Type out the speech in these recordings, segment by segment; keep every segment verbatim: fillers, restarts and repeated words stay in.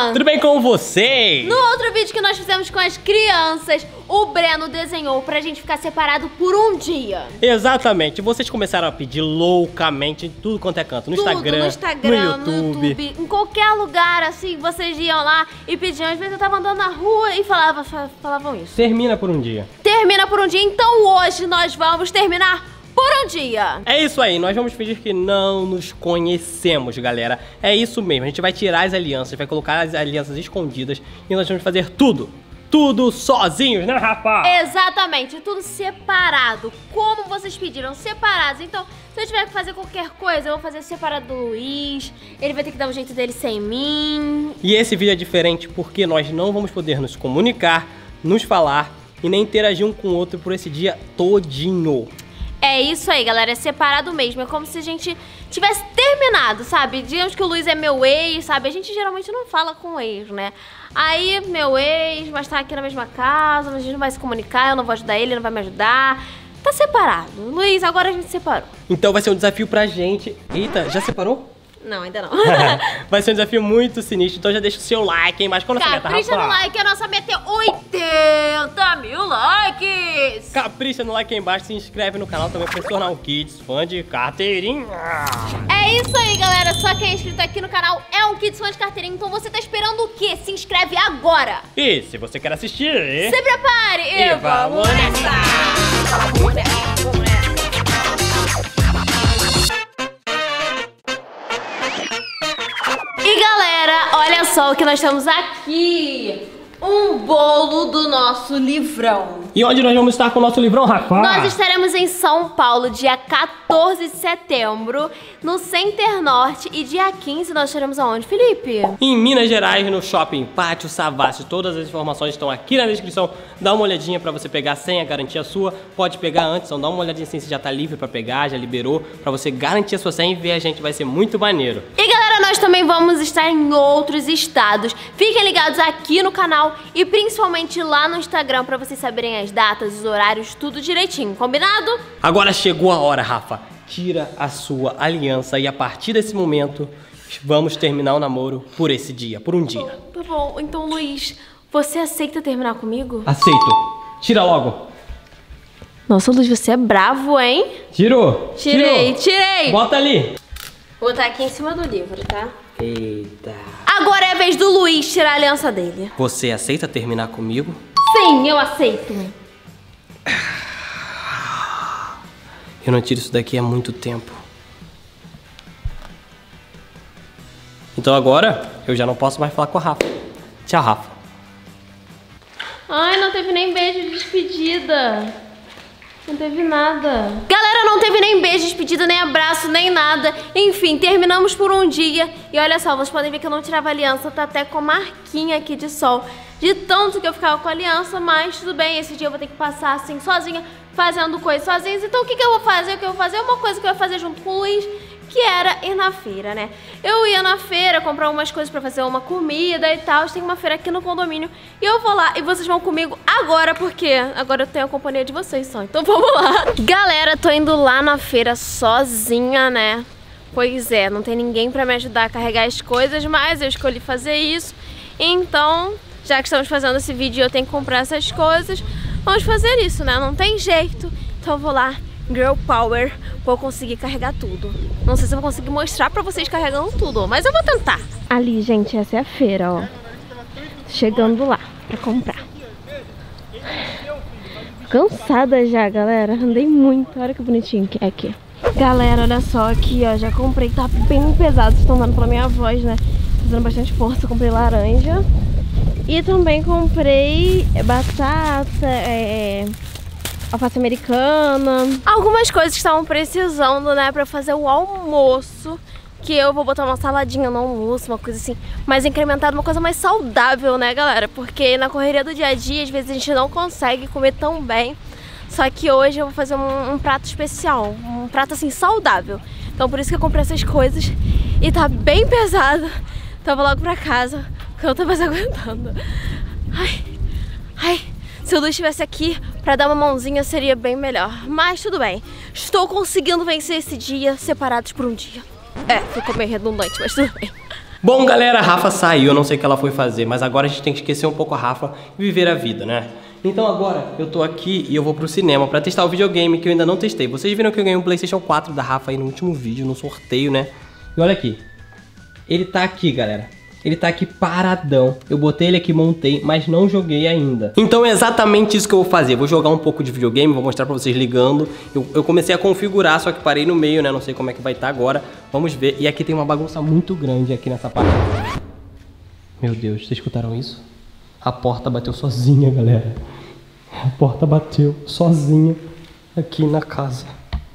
Luísa! Tudo bem com vocês? No outro vídeo que nós fizemos com as crianças, o Breno desenhou pra gente ficar separado por um dia. Exatamente, vocês começaram a pedir loucamente em tudo quanto é canto. No Tudo, Instagram, no Instagram, no YouTube. no YouTube, em qualquer lugar, assim, vocês iam lá e pediam. Às vezes eu tava andando na rua e falava, falavam isso. Termina por um dia. Termina por um dia, então hoje nós vamos terminar por um dia. É isso aí, nós vamos fingir que não nos conhecemos, galera. É isso mesmo, a gente vai tirar as alianças, vai colocar as alianças escondidas e nós vamos fazer tudo, tudo sozinhos, né, rapaz? Exatamente, tudo separado, como vocês pediram, separados. Então, se eu tiver que fazer qualquer coisa, eu vou fazer separado do Luiz, ele vai ter que dar um jeito dele sem mim. E esse vídeo é diferente porque nós não vamos poder nos comunicar, nos falar e nem interagir um com o outro por esse dia todinho. É isso aí, galera, é separado mesmo, é como se a gente tivesse terminado, sabe? Digamos que o Luiz é meu ex, sabe? A gente geralmente não fala com o ex, né? Aí, meu ex, mas tá aqui na mesma casa, mas a gente não vai se comunicar, eu não vou ajudar ele, ele não vai me ajudar. Tá separado. Luiz, agora a gente separou. Então vai ser um desafio pra gente. Eita, já separou? Não, ainda não. Vai ser um desafio muito sinistro, então já deixa o seu like aí embaixo. Qual a nossa meta, Capricha no like, a nossa meta é oitenta mil likes! Capricha no like aí embaixo, se inscreve no canal também pra se tornar um Kids fã de carteirinha. É isso aí, galera, só quem é inscrito aqui no canal é um Kids fã de carteirinha, então você tá esperando o quê? Se inscreve agora! E se você quer assistir... Se prepare e, E vamos vamos nessa! Vamos nessa, vamos nessa! E galera, olha só o que nós temos aqui. Um bolo do nosso livrão. E onde nós vamos estar com o nosso livrão, rapaz? Nós estaremos em São Paulo, dia quatorze de setembro, no Center Norte. E dia quinze nós estaremos aonde, Felipe? Em Minas Gerais, no Shopping Pátio Savassi. Todas as informações estão aqui na descrição. Dá uma olhadinha pra você pegar sem a garantia sua. Pode pegar antes, então dá uma olhadinha assim se já tá livre pra pegar, já liberou. Pra você garantir a sua senha e ver a gente, vai ser muito maneiro. E galera, nós também vamos estar em outros estados. Fiquem ligados aqui no canal e principalmente lá no Instagram pra vocês saberem as datas, os horários, tudo direitinho, combinado? Agora chegou a hora, Rafa. Tira a sua aliança e a partir desse momento vamos terminar o namoro por esse dia, por um dia. Tá bom, então Luiz, você aceita terminar comigo? Aceito. Tira logo. Nossa, Luiz, você é bravo, hein? Tirou. Tirei, Tirou. tirei. Bota ali. Vou botar aqui em cima do livro, tá? Eita. Agora é a vez do Luiz tirar a aliança dele. Você aceita terminar comigo? Sim, eu aceito. Eu não tiro isso daqui há muito tempo. Então agora eu já não posso mais falar com a Rafa. Tchau, Rafa. Ai, não teve nem beijo de despedida. Não teve nada. Galera, não teve nem beijo de despedida, nem abraço, nem nada. Enfim, terminamos por um dia. E olha só, vocês podem ver que eu não tirava aliança. Tá até com marquinha aqui de sol. De tanto que eu ficava com a aliança, mas tudo bem. Esse dia eu vou ter que passar assim, sozinha, fazendo coisas sozinhas. Então o que, que eu vou fazer? O que eu vou fazer é uma coisa que eu ia fazer junto com o Luiz, que era ir na feira, né? Eu ia na feira comprar algumas coisas pra fazer uma comida e tal. Tem uma feira aqui no condomínio e eu vou lá e vocês vão comigo agora, porque agora eu tenho a companhia de vocês só. Então vamos lá. Galera, tô indo lá na feira sozinha, né? Pois é, não tem ninguém pra me ajudar a carregar as coisas, mas eu escolhi fazer isso. Então, já que estamos fazendo esse vídeo e eu tenho que comprar essas coisas, vamos fazer isso, né? Não tem jeito. Então eu vou lá. Girl Power, vou conseguir carregar tudo. Não sei se eu vou conseguir mostrar pra vocês carregando tudo, mas eu vou tentar. Ali, gente, essa é a feira, ó. Chegando lá pra comprar. Cansada já, galera. Andei muito. Olha que bonitinho que é aqui. Galera, olha só aqui, ó. Já comprei, tá bem pesado. Vocês estão dando pela minha voz, né? Fazendo bastante força. Comprei laranja. E também comprei batata, é... alface americana. Algumas coisas que estavam precisando, né, pra fazer o almoço. Que eu vou botar uma saladinha no almoço, uma coisa assim mais incrementada, uma coisa mais saudável, né, galera? Porque na correria do dia a dia, às vezes a gente não consegue comer tão bem. Só que hoje eu vou fazer um, um prato especial, um prato assim saudável. Então por isso que eu comprei essas coisas. E tá bem pesado. Então eu vou logo pra casa, porque eu não tô mais aguentando. Ai, ai. Se o Luiz estivesse aqui pra dar uma mãozinha seria bem melhor. Mas tudo bem. Estou conseguindo vencer esse dia separados por um dia. É, ficou meio redundante, mas tudo bem. Bom, galera, a Rafa saiu, eu não sei o que ela foi fazer, mas agora a gente tem que esquecer um pouco a Rafa e viver a vida, né? Então agora eu tô aqui e eu vou pro cinema pra testar o videogame que eu ainda não testei. Vocês viram que eu ganhei um PlayStation quatro da Rafa aí no último vídeo, no sorteio, né? E olha aqui, ele tá aqui, galera. Ele tá aqui paradão. Eu botei ele aqui, montei, mas não joguei ainda. Então é exatamente isso que eu vou fazer. Vou jogar um pouco de videogame, vou mostrar pra vocês ligando. Eu, eu comecei a configurar, só que parei no meio, né? Não sei como é que vai estar agora. Vamos ver. E aqui tem uma bagunça muito grande aqui nessa parte. Meu Deus, vocês escutaram isso? A porta bateu sozinha, galera. A porta bateu sozinha aqui na casa.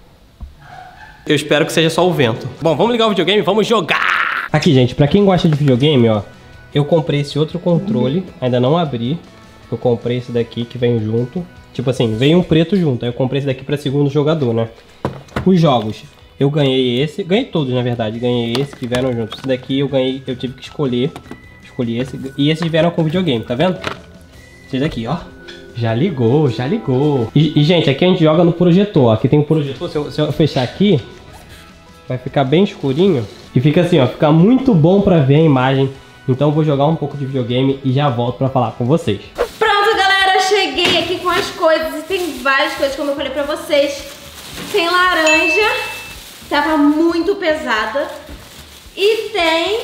Eu espero que seja só o vento. Bom, vamos ligar o videogame e vamos jogar! Aqui, gente, pra quem gosta de videogame, ó, eu comprei esse outro controle, ainda não abri. Eu comprei esse daqui que vem junto. Tipo assim, veio um preto junto. Aí eu comprei esse daqui pra segundo jogador, né? Os jogos, eu ganhei esse, ganhei todos, na verdade. Ganhei esse que vieram junto. Esse daqui eu ganhei, eu tive que escolher. Escolhi esse. E esses vieram com videogame, tá vendo? Esse daqui, ó. Já ligou, já ligou. E, e, gente, aqui a gente joga no projetor. Aqui tem um projetor. Se eu, se eu fechar aqui, vai ficar bem escurinho. E fica assim, ó, fica muito bom pra ver a imagem. Então eu vou jogar um pouco de videogame e já volto pra falar com vocês. Pronto, galera, cheguei aqui com as coisas. E tem várias coisas, como eu falei pra vocês. Tem laranja, tava muito pesada. E tem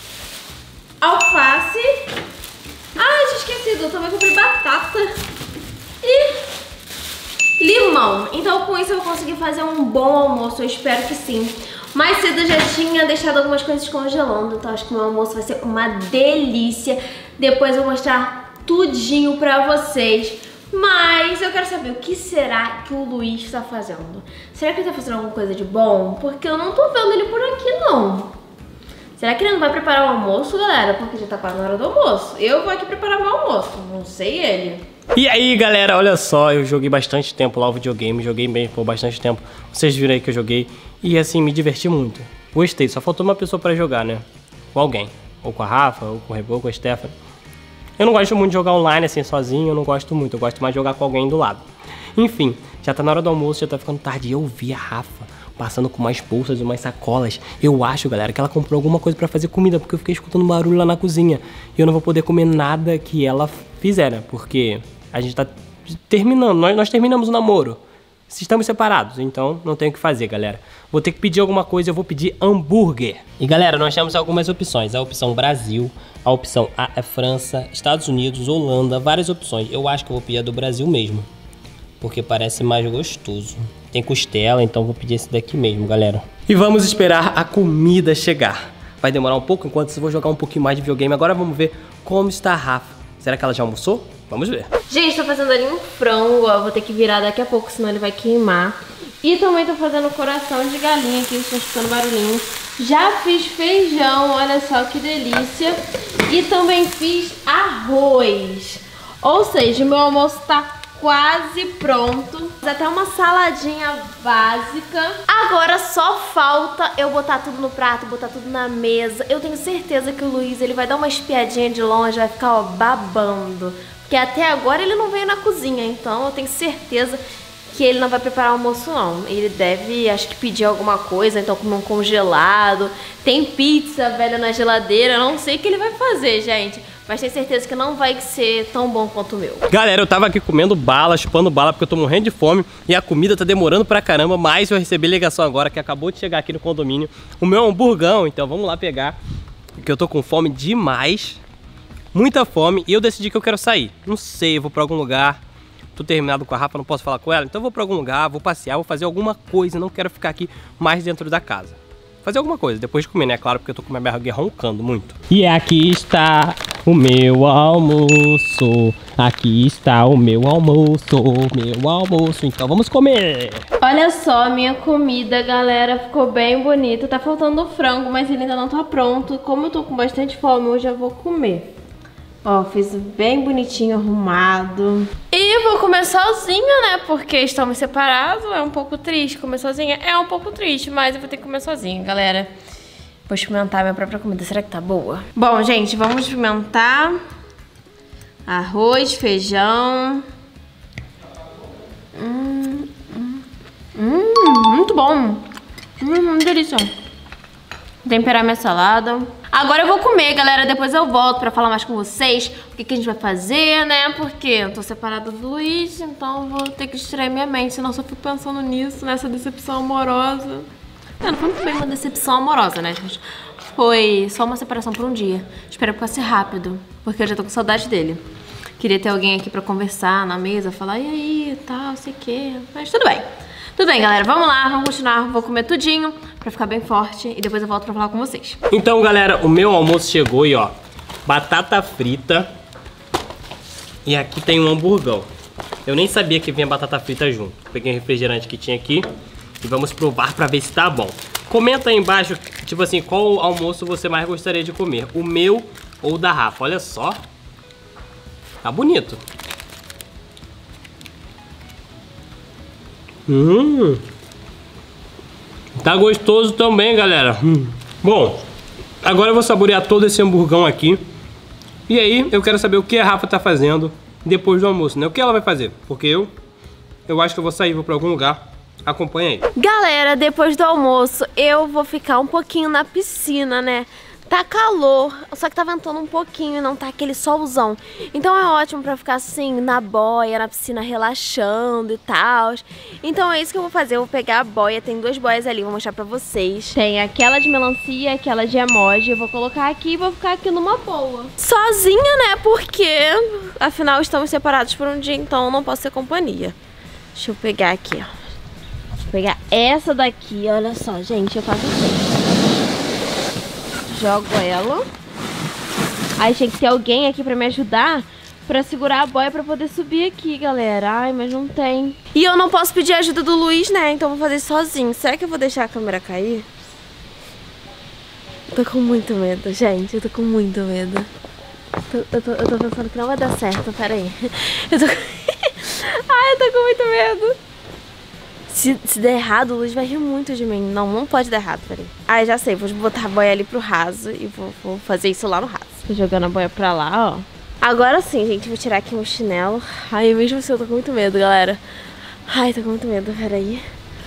alface. Ah, tinha esquecido, eu também comprei batata. E limão. Então com isso eu vou conseguir fazer um bom almoço, eu espero que sim. Mais cedo eu já tinha deixado algumas coisas congelando, então acho que o meu almoço vai ser uma delícia. Depois eu vou mostrar tudinho pra vocês. Mas eu quero saber o que será que o Luiz está fazendo. Será que ele tá fazendo alguma coisa de bom? Porque eu não tô vendo ele por aqui, não. Será que ele não vai preparar o almoço, galera? Porque já tá quase na hora do almoço. Eu vou aqui preparar meu almoço, não sei ele. E aí, galera, olha só, eu joguei bastante tempo lá o videogame, joguei bem por bastante tempo. Vocês viram aí que eu joguei e assim, me diverti muito. Gostei, só faltou uma pessoa pra jogar, né? Com alguém, ou com a Rafa, ou com o Rebô, com a Stephanie. Eu não gosto muito de jogar online assim, sozinho, eu não gosto muito, eu gosto mais de jogar com alguém do lado. Enfim, já tá na hora do almoço, já tá ficando tarde e eu vi a Rafa passando com umas bolsas e umas sacolas. Eu acho, galera, que ela comprou alguma coisa pra fazer comida, porque eu fiquei escutando barulho lá na cozinha. E eu não vou poder comer nada que ela fizer, né? Porque a gente tá terminando, nós, nós terminamos o namoro. Estamos separados, então não tem o que fazer, galera. Vou ter que pedir alguma coisa, eu vou pedir hambúrguer. E galera, nós temos algumas opções. A opção Brasil, a opção a é França, Estados Unidos, Holanda, várias opções. Eu acho que eu vou pedir a do Brasil mesmo, porque parece mais gostoso. Tem costela, então vou pedir esse daqui mesmo, galera. E vamos esperar a comida chegar. Vai demorar um pouco, enquanto isso eu vou jogar um pouquinho mais de videogame. Agora vamos ver como está a Rafa. Será que ela já almoçou? Vamos ver. Gente, tô fazendo ali um frango, ó. Vou ter que virar daqui a pouco, senão ele vai queimar. E também tô fazendo coração de galinha aqui, vocês estão escutando barulhinho. Já fiz feijão, olha só que delícia. E também fiz arroz. Ou seja, o meu almoço tá quase pronto. Até uma saladinha básica. Agora só falta eu botar tudo no prato, botar tudo na mesa. Eu tenho certeza que o Luiz, ele vai dar uma espiadinha de longe, vai ficar, ó, babando. Porque até agora ele não veio na cozinha, então eu tenho certeza que ele não vai preparar o almoço, não. Ele deve, acho que, pedir alguma coisa, então comer um congelado. Tem pizza velha na geladeira, eu não sei o que ele vai fazer, gente. Mas tenho certeza que não vai ser tão bom quanto o meu. Galera, eu tava aqui comendo bala, chupando bala, porque eu tô morrendo de fome. E a comida tá demorando pra caramba, mas eu recebi ligação agora, que acabou de chegar aqui no condomínio. O meu hamburgão, então vamos lá pegar, porque eu tô com fome demais. Muita fome, e eu decidi que eu quero sair. Não sei, eu vou pra algum lugar. Tô terminado com a Rafa, não posso falar com ela. Então eu vou pra algum lugar, vou passear, vou fazer alguma coisa. Não quero ficar aqui mais dentro da casa. Fazer alguma coisa, depois de comer, né? Claro, porque eu tô com minha barriga roncando muito. E aqui está o meu almoço. Aqui está o meu almoço, meu almoço. Então vamos comer. Olha só a minha comida, galera. Ficou bem bonita. Tá faltando frango, mas ele ainda não tá pronto. Como eu tô com bastante fome, eu já vou comer. Ó, fiz bem bonitinho, arrumado. E vou comer sozinha, né? Porque estamos separados. É um pouco triste comer sozinha. É um pouco triste, mas eu vou ter que comer sozinha, galera. Vou experimentar a minha própria comida. Será que tá boa? Bom, gente, vamos experimentar. Arroz, feijão. Hum, hum, hum muito bom. Hum, delícia. Temperar minha salada. Agora eu vou comer, galera. Depois eu volto pra falar mais com vocês. O que, que a gente vai fazer, né? Porque eu tô separada do Luiz, então eu vou ter que distrair minha mente. Senão eu só fico pensando nisso, nessa decepção amorosa. É, não foi muito bem uma decepção amorosa, né, gente? Foi só uma separação por um dia. Espero que fosse rápido, porque eu já tô com saudade dele. Queria ter alguém aqui pra conversar na mesa, falar, e aí, tal, sei o quê. Mas tudo bem. Tudo bem, galera, vamos lá, vamos continuar. Vou comer tudinho pra ficar bem forte e depois eu volto pra falar com vocês. Então, galera, o meu almoço chegou e ó, batata frita. E aqui tem um hamburgão. Eu nem sabia que vinha batata frita junto. Peguei um refrigerante que tinha aqui e vamos provar pra ver se tá bom. Comenta aí embaixo, tipo assim, qual almoço você mais gostaria de comer, o meu ou o da Rafa. Olha só, tá bonito. Hum, tá gostoso também, galera. Hum. Bom, agora eu vou saborear todo esse hamburgão aqui. E aí, eu quero saber o que a Rafa tá fazendo depois do almoço, né? O que ela vai fazer? Porque eu, eu acho que eu vou sair, vou pra algum lugar. Acompanha aí. Galera, depois do almoço, eu vou ficar um pouquinho na piscina, né? Tá calor, só que tá ventando um pouquinho e não tá aquele solzão. Então é ótimo pra ficar assim, na boia, na piscina, relaxando e tal. Então é isso que eu vou fazer, eu vou pegar a boia, tem duas boias ali, vou mostrar pra vocês. Tem aquela de melancia, aquela de emoji, eu vou colocar aqui e vou ficar aqui numa boa. Sozinha, né, porque afinal estamos separados por um dia, então eu não posso ter companhia. Deixa eu pegar aqui, ó. Deixa eu pegar essa daqui, olha só, gente, eu faço assim. Jogo ela. Aí tinha que ter alguém aqui pra me ajudar pra segurar a boia pra poder subir aqui, galera. Ai, mas não tem. E eu não posso pedir a ajuda do Luiz, né? Então vou fazer sozinho. Será que eu vou deixar a câmera cair? Tô com muito medo, gente. Eu tô com muito medo. Tô, eu, tô, eu tô pensando que não vai dar certo. Pera aí. Eu tô... Ai, eu tô com muito medo. Se, se der errado, o Luiz vai rir muito de mim. Não, não pode dar errado, peraí. Ah, já sei, vou botar a boia ali pro raso e vou, vou fazer isso lá no raso. Tô jogando a boia pra lá, ó. Agora sim, gente, vou tirar aqui meu chinelo. Ai, mesmo assim eu tô com muito medo, galera. Ai, tô com muito medo, peraí.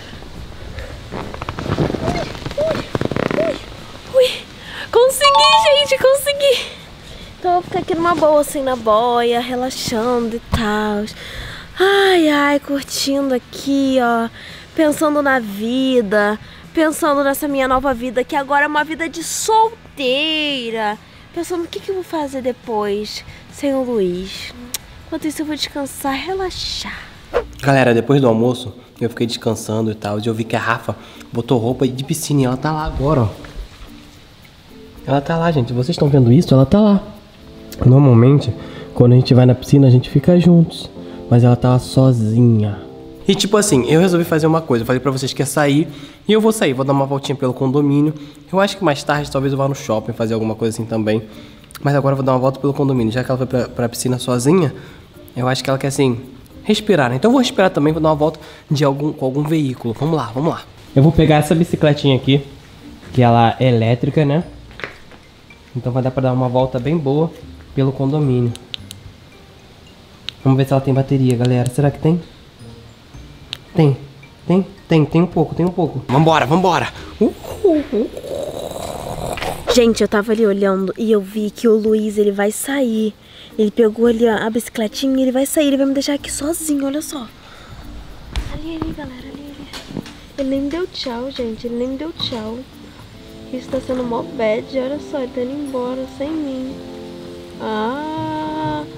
Ui, ui, ui. Consegui, gente, consegui. Então eu vou ficar aqui numa boa, assim, na boia, relaxando e tal. Ai, ai, curtindo aqui, ó, pensando na vida, pensando nessa minha nova vida, que agora é uma vida de solteira. Pensando o que, que eu vou fazer depois, sem o Luiz. Enquanto isso eu vou descansar, relaxar. Galera, depois do almoço, eu fiquei descansando e tal, e eu vi que a Rafa botou roupa de piscina e ela tá lá agora, ó. Ela tá lá, gente, vocês estão vendo isso? Ela tá lá. Normalmente, quando a gente vai na piscina, a gente fica juntos. Mas ela tava sozinha. E tipo assim, eu resolvi fazer uma coisa. Eu falei pra vocês que ia sair. E eu vou sair, vou dar uma voltinha pelo condomínio. Eu acho que mais tarde talvez eu vá no shopping fazer alguma coisa assim também. Mas agora eu vou dar uma volta pelo condomínio. Já que ela foi pra, pra piscina sozinha, eu acho que ela quer assim, respirar, né? Então eu vou respirar também, vou dar uma volta de algum, com algum veículo. Vamos lá, vamos lá. Eu vou pegar essa bicicletinha aqui, que ela é elétrica, né? Então vai dar pra dar uma volta bem boa pelo condomínio. Vamos ver se ela tem bateria, galera. Será que tem? Tem, tem, tem, tem um pouco, tem um pouco. Vambora, vambora. Uh, uh, uh. Gente, eu tava ali olhando e eu vi que o Luiz, ele vai sair. Ele pegou ali a, a bicicletinha e ele vai sair. Ele vai me deixar aqui sozinho, olha só. Ali, ali, galera, ali, ali. Ele nem me deu tchau, gente. Ele nem me deu tchau. Isso tá sendo mó bad. Olha só, ele tá indo embora sem mim. Ah...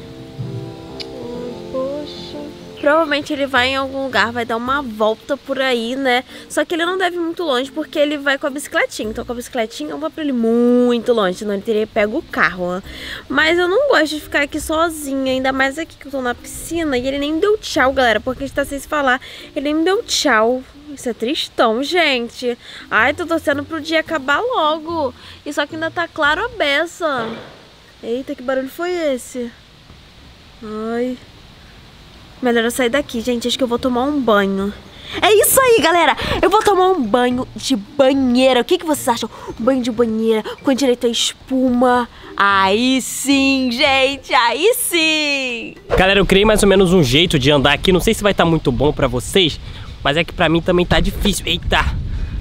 Provavelmente ele vai em algum lugar, vai dar uma volta por aí, né? Só que ele não deve ir muito longe porque ele vai com a bicicletinha. Então com a bicicletinha eu vou pra ele muito longe, senão ele teria pego o carro, né? Mas eu não gosto de ficar aqui sozinha, ainda mais aqui que eu tô na piscina. E ele nem me deu tchau, galera, porque a gente tá sem se falar. Ele nem me deu tchau. Isso é tristão, gente. Ai, tô torcendo pro dia acabar logo. E só que ainda tá claro a beça. Eita, que barulho foi esse? Ai... Melhor eu sair daqui, gente. Acho que eu vou tomar um banho. É isso aí, galera. Eu vou tomar um banho de banheira. O que, que vocês acham? Um banho de banheira com direito a espuma. Aí sim, gente. Aí sim. Galera, eu criei mais ou menos um jeito de andar aqui. Não sei se vai estar muito bom pra vocês, mas é que pra mim também tá difícil. Eita.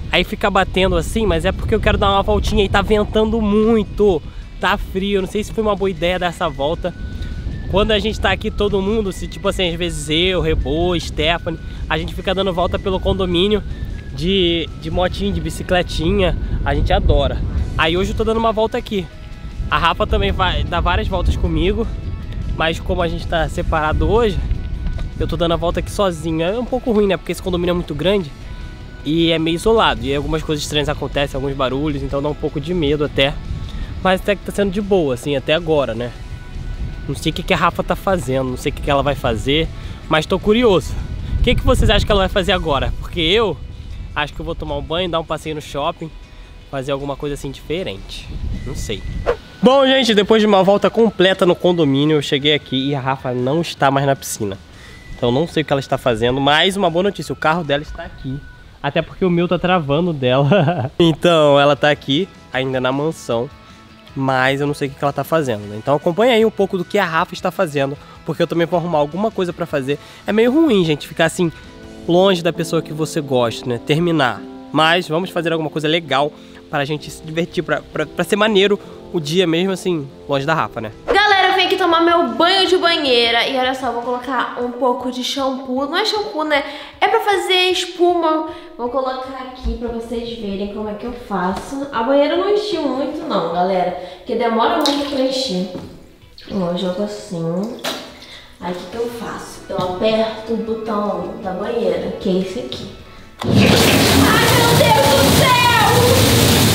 Aí fica batendo assim, mas é porque eu quero dar uma voltinha e tá ventando muito. Tá frio, não sei se foi uma boa ideia dar essa volta. Quando a gente tá aqui todo mundo, se tipo assim, às vezes eu, Rebô, Stephanie, a gente fica dando volta pelo condomínio de, de motinho, de bicicletinha, a gente adora. Aí hoje eu tô dando uma volta aqui. A Rafa também vai dar várias voltas comigo, mas como a gente tá separado hoje, eu tô dando a volta aqui sozinho. É um pouco ruim, né, porque esse condomínio é muito grande e é meio isolado, e algumas coisas estranhas acontecem, alguns barulhos, então dá um pouco de medo até. Mas até que tá sendo de boa, assim, até agora, né? Não sei o que, que a Rafa tá fazendo, não sei o que, que ela vai fazer, mas tô curioso. O que, que vocês acham que ela vai fazer agora? Porque eu acho que eu vou tomar um banho, dar um passeio no shopping, fazer alguma coisa assim diferente. Não sei. Bom, gente, depois de uma volta completa no condomínio, eu cheguei aqui e a Rafa não está mais na piscina. Então não sei o que ela está fazendo, mas uma boa notícia, o carro dela está aqui. Até porque o meu tá travando dela. Então ela tá aqui, ainda na mansão. Mas eu não sei o que ela tá fazendo, né? Então acompanha aí um pouco do que a Rafa está fazendo, porque eu também vou arrumar alguma coisa pra fazer. É meio ruim, gente, ficar assim, longe da pessoa que você gosta, né? Terminar. Mas vamos fazer alguma coisa legal para a gente se divertir, pra, pra, pra ser maneiro o dia mesmo assim, longe da Rafa, né? Galera, eu vim aqui tomar meu banho de banheira e olha só, eu vou colocar um pouco de shampoo. Não é shampoo, né? É pra fazer espuma. Vou colocar aqui pra vocês verem como é que eu faço. A banheira não encheu muito não, galera, porque demora muito pra encher. Ó, eu jogo assim. Aí o que, que eu faço? Eu aperto o botão da banheira, que é esse aqui. Ai, meu Deus do céu!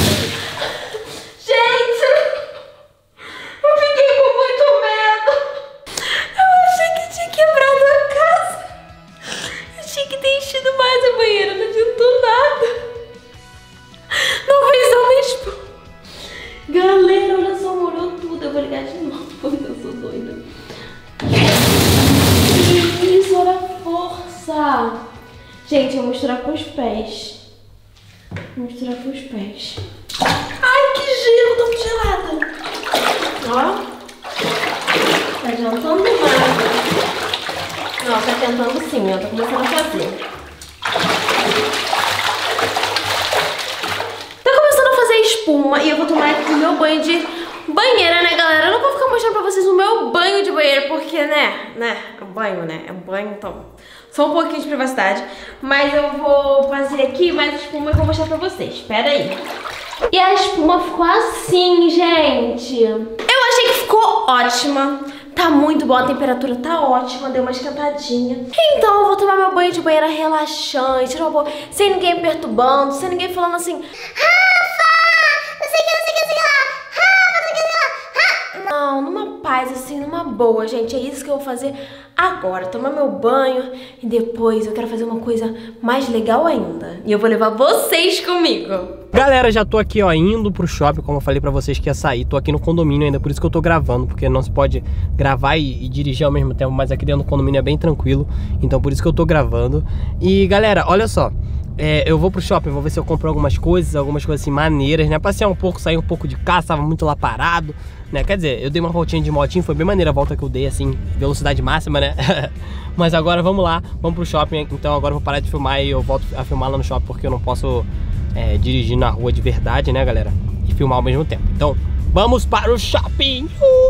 Gente, eu vou misturar com os pés. Vou misturar com os pés. Ai, que gelo, tô muito gelada. Ó. Tá adiantando nada. Ó, tá tentando sim, ó. Tô começando a fazer. Tá começando a fazer espuma e eu vou tomar aqui o meu banho de banheira, né, galera? Eu não vou ficar mostrando pra vocês o meu banho de banheira, porque, né, né, é um banho, né, é um banho, então... Só um pouquinho de privacidade, mas eu vou fazer aqui mais espuma e vou mostrar pra vocês. Espera aí. E a espuma ficou assim, gente. Eu achei que ficou ótima. Tá muito bom, a temperatura tá ótima, deu uma esquentadinha. Então eu vou tomar meu banho de banheira relaxante, não vou, sem ninguém perturbando, sem ninguém falando assim... Rafa! Não sei o que, não sei o que, não sei o que lá. Rafa, não sei o que, não sei o que lá. Não, numa paz, assim, numa boa, gente. É isso que eu vou fazer agora, tomar meu banho e depois eu quero fazer uma coisa mais legal ainda. E eu vou levar vocês comigo. Galera, já tô aqui, ó, indo pro shopping, como eu falei pra vocês que ia sair. Tô aqui no condomínio ainda, por isso que eu tô gravando, porque não se pode gravar e, e dirigir ao mesmo tempo, mas aqui dentro do condomínio é bem tranquilo, então por isso que eu tô gravando. E galera, olha só, é, eu vou pro shopping, vou ver se eu compro algumas coisas, algumas coisas assim maneiras, né? Passear um pouco, sair um pouco de casa, tava muito lá parado, né? Quer dizer, eu dei uma voltinha de motinho, foi bem maneira a volta que eu dei, assim, velocidade máxima, né? Mas agora vamos lá, vamos pro shopping, então agora eu vou parar de filmar e eu volto a filmar lá no shopping, porque eu não posso é, dirigir na rua de verdade, né, galera? E filmar ao mesmo tempo. Então, vamos para o shopping!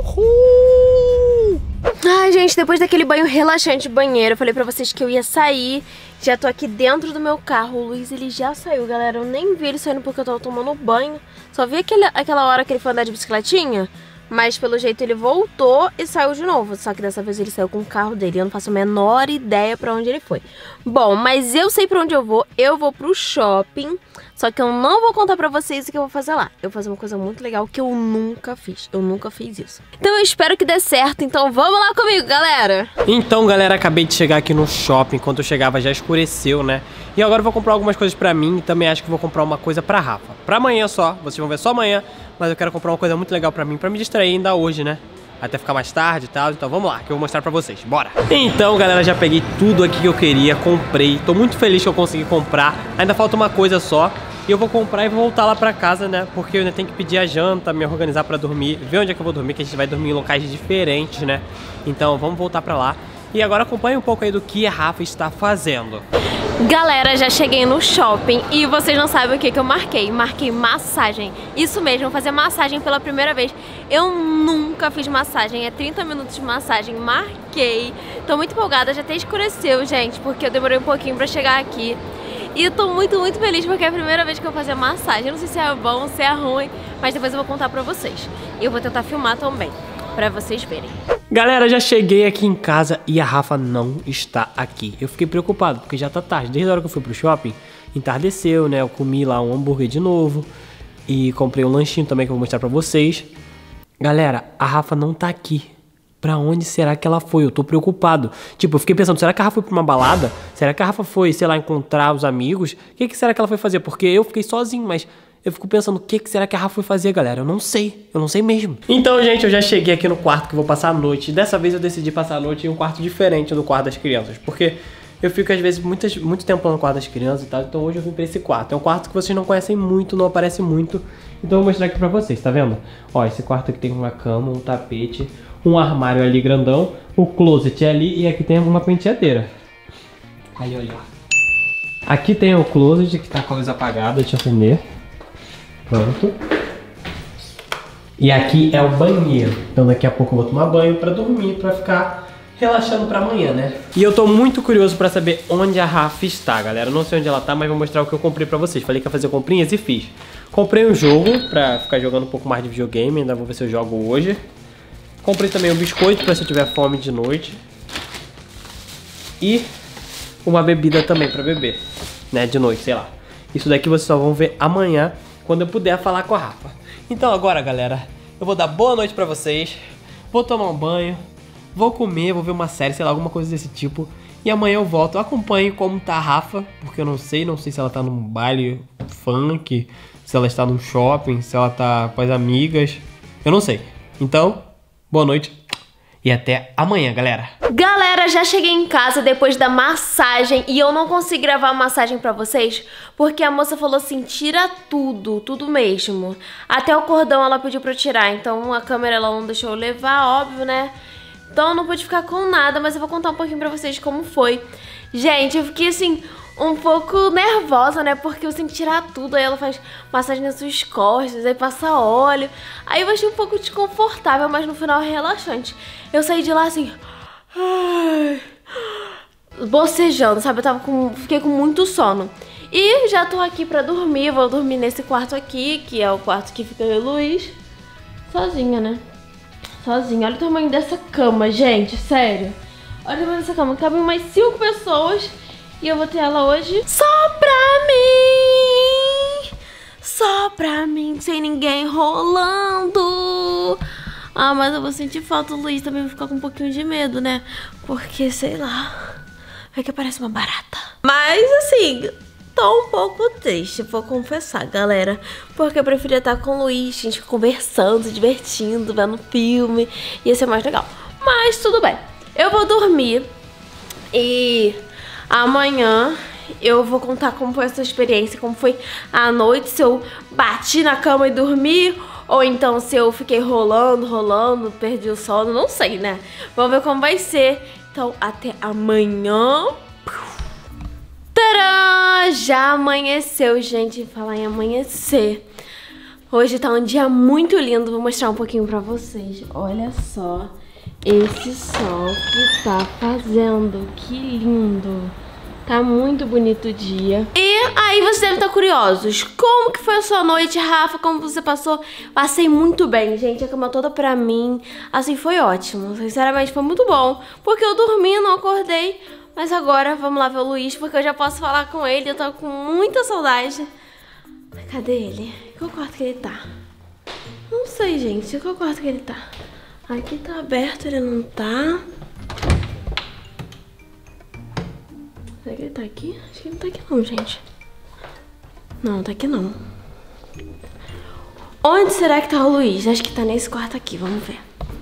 Uhul! Ai, gente, depois daquele banho relaxante de banheiro, eu falei pra vocês que eu ia sair. Já tô aqui dentro do meu carro. O Luiz, ele já saiu, galera. Eu nem vi ele saindo porque eu tava tomando banho. Só vi aquele, aquela hora que ele foi andar de bicicletinha. Mas pelo jeito ele voltou e saiu de novo. Só que dessa vez ele saiu com o carro dele. Eu não faço a menor ideia pra onde ele foi. Bom, mas eu sei pra onde eu vou. Eu vou pro shopping. Só que eu não vou contar pra vocês o que eu vou fazer lá. Eu vou fazer uma coisa muito legal que eu nunca fiz. Eu nunca fiz isso. Então eu espero que dê certo. Então vamos lá comigo, galera. Então, galera, acabei de chegar aqui no shopping. Enquanto eu chegava já escureceu, né? E agora eu vou comprar algumas coisas pra mim. E também acho que vou comprar uma coisa pra Rafa. Pra amanhã só. Vocês vão ver só amanhã. Mas eu quero comprar uma coisa muito legal pra mim. Pra me distrair ainda hoje, né? Até ficar mais tarde e tal. Então vamos lá, que eu vou mostrar pra vocês. Bora! Então, galera, já peguei tudo aqui que eu queria. Comprei. Tô muito feliz que eu consegui comprar. Ainda falta uma coisa só. E eu vou comprar e vou voltar lá pra casa, né? Porque eu ainda tenho que pedir a janta, me organizar pra dormir. Ver onde é que eu vou dormir, que a gente vai dormir em locais diferentes, né? Então vamos voltar pra lá. E agora acompanhe um pouco aí do que a Rafa está fazendo. Galera, já cheguei no shopping e vocês não sabem o que que eu marquei. Marquei massagem. Isso mesmo, fazer massagem pela primeira vez. Eu nunca fiz massagem, é trinta minutos de massagem. Marquei. Tô muito empolgada, já até escureceu, gente, porque eu demorei um pouquinho pra chegar aqui. E eu tô muito, muito feliz porque é a primeira vez que eu vou fazer massagem. Eu não sei se é bom, se é ruim, mas depois eu vou contar pra vocês. E eu vou tentar filmar também, pra vocês verem. Galera, já cheguei aqui em casa e a Rafa não está aqui. Eu fiquei preocupado porque já tá tarde. Desde a hora que eu fui pro shopping, entardeceu, né? Eu comi lá um hambúrguer de novo e comprei um lanchinho também que eu vou mostrar pra vocês. Galera, a Rafa não tá aqui. Pra onde será que ela foi? Eu tô preocupado. Tipo, eu fiquei pensando, será que a Rafa foi pra uma balada? Será que a Rafa foi, sei lá, encontrar os amigos? O que, que será que ela foi fazer? Porque eu fiquei sozinho, mas eu fico pensando, o que, que será que a Rafa foi fazer, galera? Eu não sei, eu não sei mesmo. Então, gente, eu já cheguei aqui no quarto que eu vou passar a noite. Dessa vez eu decidi passar a noite em um quarto diferente do quarto das crianças. Porque eu fico, às vezes, muitas, muito tempo no quarto das crianças e tal. Então hoje eu vim pra esse quarto. É um quarto que vocês não conhecem muito, não aparece muito. Então eu vou mostrar aqui pra vocês, tá vendo? Ó, esse quarto aqui tem uma cama, um tapete, um armário ali grandão, o closet é ali e aqui tem uma penteadeira. Aí, olha. Aqui tem o closet que tá com a luz apagada, deixa eu acender. Pronto. E aqui é o banheiro. Então daqui a pouco eu vou tomar banho pra dormir, pra ficar relaxando pra amanhã, né? E eu tô muito curioso pra saber onde a Rafa está, galera. Eu não sei onde ela tá, mas vou mostrar o que eu comprei pra vocês. Falei que ia fazer comprinhas e fiz. Comprei um jogo pra ficar jogando um pouco mais de videogame. Ainda vou ver se eu jogo hoje. Comprei também um biscoito pra se eu tiver fome de noite. E uma bebida também pra beber, né? De noite, sei lá. Isso daqui vocês só vão ver amanhã, quando eu puder falar com a Rafa. Então agora, galera, eu vou dar boa noite pra vocês. Vou tomar um banho. Vou comer, vou ver uma série, sei lá, alguma coisa desse tipo. E amanhã eu volto. Eu acompanho como tá a Rafa, porque eu não sei. Não sei se ela tá num baile funk, se ela está num shopping, se ela tá com as amigas. Eu não sei. Então, boa noite e até amanhã, galera. Galera, já cheguei em casa depois da massagem e eu não consegui gravar a massagem pra vocês porque a moça falou assim, tira tudo, tudo mesmo. Até o cordão ela pediu pra eu tirar, então a câmera ela não deixou eu levar, óbvio, né? Então eu não pude ficar com nada, mas eu vou contar um pouquinho pra vocês como foi. Gente, eu fiquei assim, um pouco nervosa, né? Porque eu tenho que tirar tudo, aí ela faz massagem nas suas costas, aí passa óleo. Aí eu achei um pouco desconfortável, mas no final é relaxante. Eu saí de lá assim, ai, bocejando, sabe? Eu tava com, fiquei com muito sono. E já tô aqui pra dormir, vou dormir nesse quarto aqui, que é o quarto que fica eu e o Luiz. Sozinha, né? Sozinha. Olha o tamanho dessa cama, gente, sério. Olha o tamanho dessa cama, cabem mais cinco pessoas. E eu vou ter ela hoje só pra mim. Só pra mim, sem ninguém rolando. Ah, mas eu vou sentir falta. O Luiz também vai ficar com um pouquinho de medo, né? Porque, sei lá, vai que parece uma barata. Mas, assim, tô um pouco triste, vou confessar, galera. Porque eu preferia estar com o Luiz, a gente conversando, se divertindo, vendo filme. Ia ser mais legal. Mas tudo bem. Eu vou dormir e amanhã eu vou contar como foi essa experiência, como foi a noite, se eu bati na cama e dormi, ou então se eu fiquei rolando, rolando, perdi o sono, não sei, né? Vamos ver como vai ser. Então, até amanhã. Tadã! Já amanheceu, gente. Falar em amanhecer. Hoje tá um dia muito lindo, vou mostrar um pouquinho pra vocês. Olha só esse sol que tá fazendo, que lindo. Tá muito bonito o dia. E aí vocês devem estar curiosos. Como que foi a sua noite, Rafa? Como você passou? Passei muito bem, gente. A cama toda pra mim. Assim, foi ótimo. Sinceramente, foi muito bom. Porque eu dormi, não acordei. Mas agora vamos lá ver o Luiz, porque eu já posso falar com ele. Eu tô com muita saudade. Cadê ele? Qual quarto que ele tá? Não sei, gente. Qual quarto que ele tá? Aqui tá aberto, ele não tá. Será que ele tá aqui? Acho que ele não tá aqui não, gente. Não, tá aqui não. Onde será que tá o Luiz? Acho que tá nesse quarto aqui, vamos ver.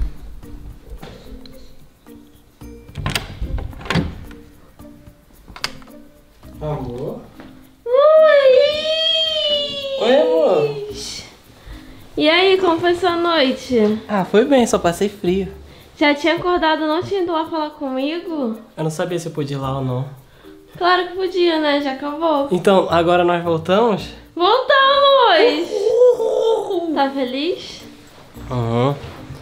Amor? Luiz! Oi, amor. E aí, como foi sua noite? Ah, foi bem, só passei frio. Já tinha acordado, não tinha ido lá falar comigo? Eu não sabia se eu podia ir lá ou não. Claro que podia, né? Já acabou. Então, agora nós voltamos? Voltamos! Tá feliz? Uhum.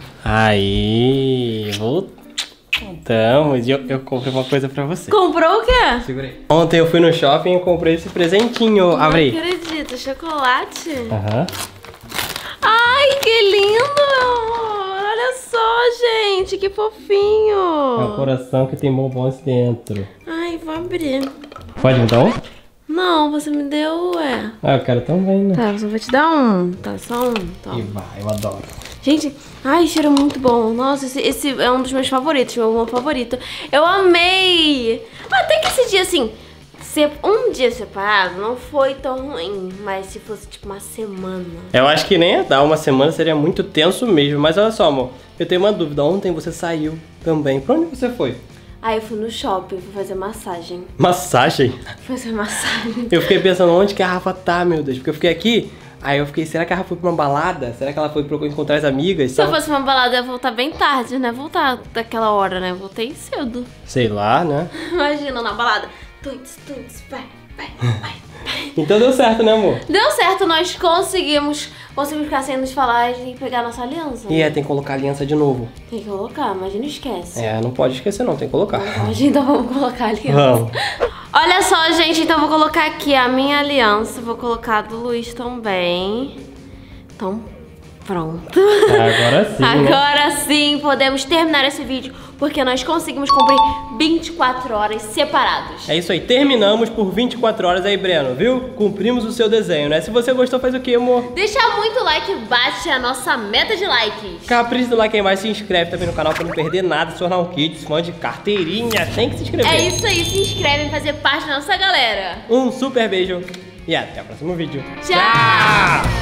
Aí, voltamos. E eu, eu comprei uma coisa pra você. Comprou o quê? Segura aí. Ontem eu fui no shopping e comprei esse presentinho. Abre aí. Não acredito, chocolate? Aham. Ai, que lindo, meu amor. Olha só, gente, que fofinho. É um coração que tem bombons dentro. Ai, vou abrir. Pode me dar um? Não, você me deu, ué. Ah, eu quero também, né? Tá, eu só vou te dar um. Tá, só um. Toma. E vai, eu adoro. Gente, ai, cheiro muito bom. Nossa, esse, esse é um dos meus favoritos, meu bombom favorito. Eu amei. Até que esse dia, assim, ser um dia separado não foi tão ruim. Mas se fosse, tipo, uma semana... Eu acho que nem ia dar uma semana, seria muito tenso mesmo. Mas olha só, amor, eu tenho uma dúvida. Ontem você saiu também. Pra onde você foi? Aí eu fui no shopping, fui fazer massagem. Massagem? Fazer massagem. Eu fiquei pensando onde que a Rafa tá, meu Deus. Porque eu fiquei aqui, aí eu fiquei, será que a Rafa foi pra uma balada? Será que ela foi pra encontrar as amigas? Se eu fosse uma balada, eu ia voltar bem tarde, né? Voltar daquela hora, né? Voltei cedo. Sei lá, né? Imagina, na balada. Tuts, tuts, vai, vai, vai. Então deu certo, né, amor? Deu certo, nós conseguimos, conseguimos ficar sem nos falar e pegar nossa aliança. E é, tem que colocar aliança de novo. Tem que colocar, mas não esquece. É, não pode esquecer não, tem que colocar. Hoje então vamos colocar a aliança. Vamos. Olha só, gente, então vou colocar aqui a minha aliança, vou colocar a do Luiz também. Então, pronto. Agora sim, né? Agora sim, podemos terminar esse vídeo, porque nós conseguimos cumprir vinte e quatro horas separados. É isso aí, terminamos por vinte e quatro horas aí, Breno, viu? Cumprimos o seu desenho, né? Se você gostou, faz o quê, amor? Deixa muito like, bate a nossa meta de likes. Capricha no like aí embaixo, se inscreve também no canal pra não perder nada, se tornar um kit, fã de carteirinha, tem que se inscrever. É isso aí, se inscreve e fazer parte da nossa galera. Um super beijo e até o próximo vídeo. Tchau!